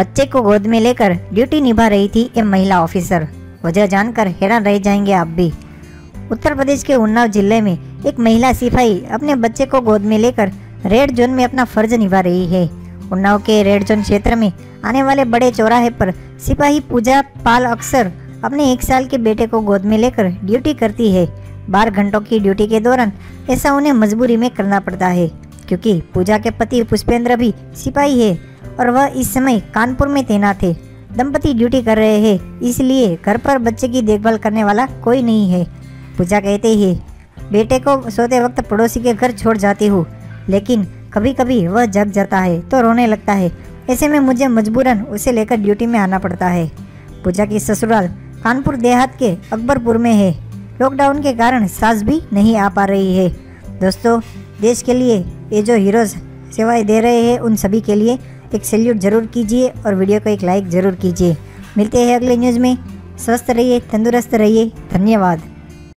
बच्चे को गोद में लेकर ड्यूटी निभा रही थी ये महिला ऑफिसर। वजह जानकर हैरान रह जाएंगे आप भी। उत्तर प्रदेश के उन्नाव जिले में एक महिला सिपाही अपने बच्चे को गोद में लेकर रेड जोन में अपना फर्ज निभा रही है। उन्नाव के रेड जोन क्षेत्र में आने वाले बड़े चौराहे पर सिपाही पूजा पाल अक्सर अपने 1 साल के बेटे को गोद में लेकर ड्यूटी करती है। 12 घंटों की ड्यूटी के दौरान ऐसा उन्हें मजबूरी में करना पड़ता है, क्योंकि पूजा के पति पुष्पेंद्र भी सिपाही है और वह इस समय कानपुर में तैनात है। दंपति ड्यूटी कर रहे हैं, इसलिए घर पर बच्चे की देखभाल करने वाला कोई नहीं है। पूजा कहते हैं, बेटे को सोते वक्त पड़ोसी के घर छोड़ जाती हूँ, लेकिन कभी कभी वह जग जाता है तो रोने लगता है। ऐसे में मुझे मजबूरन उसे लेकर ड्यूटी में आना पड़ता है। पूजा की ससुराल कानपुर देहात के अकबरपुर में है। लॉकडाउन के कारण सास भी नहीं आ पा रही है। दोस्तों, देश के लिए ये जो हीरोज़ सेवाएं दे रहे हैं उन सभी के लिए एक सैल्यूट जरूर कीजिए और वीडियो को एक लाइक ज़रूर कीजिए। मिलते हैं अगले न्यूज़ में। स्वस्थ रहिए, तंदुरुस्त रहिए। धन्यवाद।